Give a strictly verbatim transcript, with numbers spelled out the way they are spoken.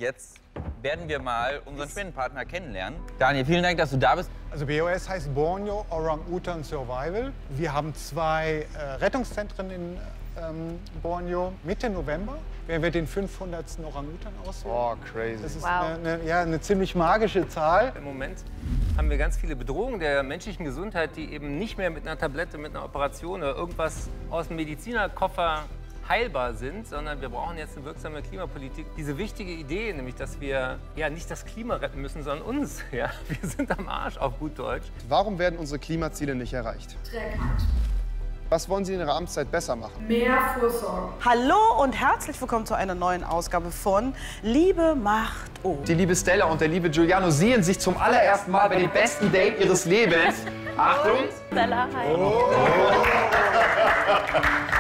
jetzt werden wir mal unseren Spendenpartner kennenlernen. Daniel, vielen Dank, dass du da bist. Also B O S heißt Borneo Orang-Utan Survival. Wir haben zwei äh, Rettungszentren in ähm, Borneo. Mitte November werden wir den fünfhundertsten Orang-Utan auswählen. Oh, crazy. Das ist Wow. eine, eine, ja, eine ziemlich magische Zahl. Im Moment haben wir ganz viele Bedrohungen der menschlichen Gesundheit, die eben nicht mehr mit einer Tablette, mit einer Operation oder irgendwas aus dem Medizinerkoffer heilbar sind, sondern wir brauchen jetzt eine wirksame Klimapolitik. Diese wichtige Idee, nämlich, dass wir ja nicht das Klima retten müssen, sondern uns. Ja? Wir sind am Arsch, auf gut Deutsch. Warum werden unsere Klimaziele nicht erreicht? Trägheit. Was wollen Sie in Ihrer Amtszeit besser machen? Mehr Vorsorge. Hallo und herzlich willkommen zu einer neuen Ausgabe von Liebe macht O. Die liebe Stella und der liebe Giuliano sehen sich zum allerersten Mal bei dem besten Date ihres Lebens. Achtung! Stella, hi. Oh.